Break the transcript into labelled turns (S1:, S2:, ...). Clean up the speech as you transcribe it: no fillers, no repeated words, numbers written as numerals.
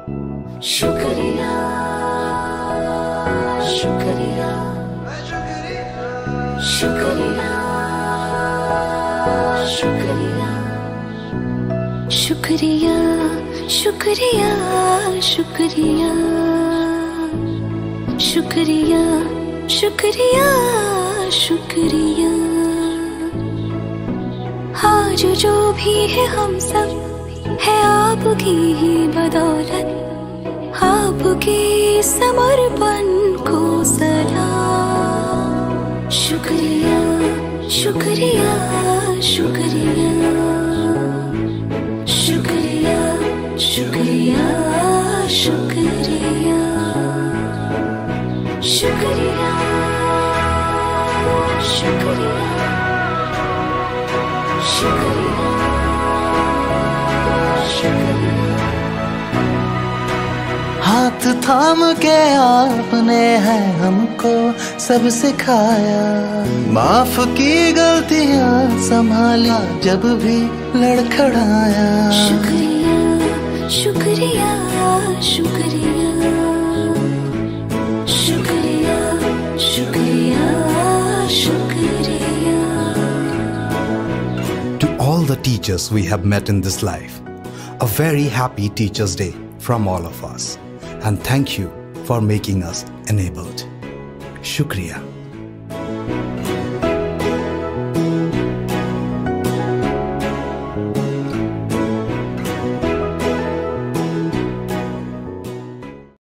S1: शुक्रिया शुक्रिया शुक्रिया शुक्रिया शुक्रिया शुक्रिया शुक्रिया शुक्रिया शुक्रिया शुक्रिया। आज जो भी है हम सब है आपकी ही बदौलत, आपके समर्पण को सलाम। शुक्रिया शुक्रिया शुक्रिया शुक्रिया शुक्रिया शुक्रिया शुक्रिया शुक्रिया शुक्रिया शुक्रिया।
S2: हाथ थाम के आपने है हमको सब सिखाया, माफ की गलतियां संभाला जब भी लड़खड़ाया।
S1: शुक्रिया शुक्रिया शुक्रिया शुक्रिया शुक्रिया शुक्रिया।
S3: To all the teachers we have met in this life, a very happy Teachers' Day from all of us. And thank you for making us enabled. Shukriya.